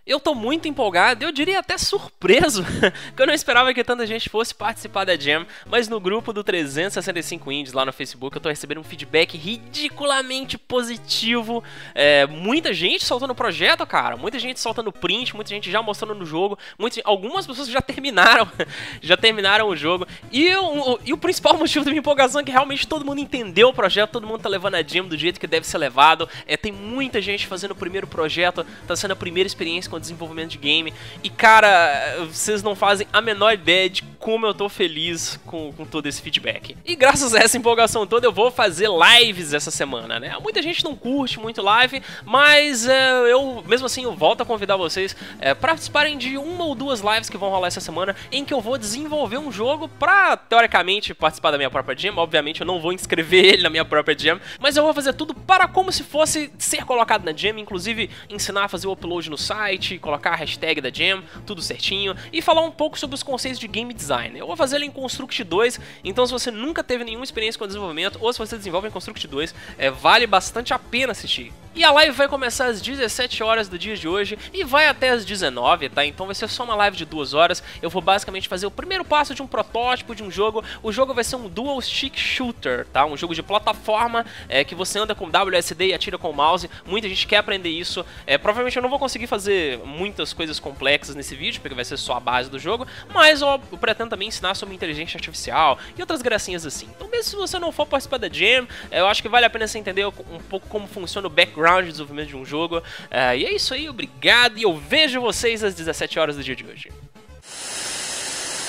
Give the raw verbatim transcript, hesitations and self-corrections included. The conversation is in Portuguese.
Eu tô muito empolgado, eu diria até surpreso, que eu não esperava que tanta gente fosse participar da Jam, mas no grupo do trezentos e sessenta e cinco Indies lá no Facebook eu tô recebendo um feedback ridiculamente positivo. É, muita gente soltando o projeto, cara, muita gente soltando print, muita gente já mostrando no jogo, muita, algumas pessoas já terminaram, já terminaram o jogo, e o, e o principal motivo da minha empolgação é que realmente todo mundo entendeu o projeto, todo mundo tá levando a Jam do jeito que deve ser levado. É, tem muita gente fazendo o primeiro projeto, tá sendo a primeira experiência com o desenvolvimento de game. E cara, vocês não fazem a menor ideia de como eu tô feliz com, com todo esse feedback. E graças a essa empolgação toda eu vou fazer lives essa semana, né? Muita gente não curte muito live, mas é, eu, mesmo assim, eu volto a convidar vocês é, para participarem de uma ou duas lives que vão rolar essa semana, em que eu vou desenvolver um jogo pra, teoricamente, participar da minha própria jam. Obviamente eu não vou inscrever ele na minha própria jam, mas eu vou fazer tudo para como se fosse ser colocado na jam, inclusive ensinar a fazer o upload no site, colocar a hashtag da jam, tudo certinho, e falar um pouco sobre os conceitos de game design. Eu vou fazer ele em Construct dois, então se você nunca teve nenhuma experiência com desenvolvimento, ou se você desenvolve em Construct dois, é, vale bastante a pena assistir. E a live vai começar às dezessete horas do dia de hoje e vai até às dezenove, tá? Então vai ser só uma live de duas horas. Eu vou basicamente fazer o primeiro passo de um protótipo de um jogo. O jogo vai ser um dual stick shooter, tá? Um jogo de plataforma é, que você anda com W S D e atira com o mouse. Muita gente quer aprender isso. É, provavelmente eu não vou conseguir fazer muitas coisas complexas nesse vídeo, porque vai ser só a base do jogo, mas eu, eu pretendo também ensinar sobre inteligência artificial e outras gracinhas assim. Então mesmo se você não for participar da jam, é, eu acho que vale a pena você entender um pouco como funciona o background de desenvolvimento de um jogo. Uh, e é isso aí, obrigado, e eu vejo vocês às dezessete horas do dia de hoje.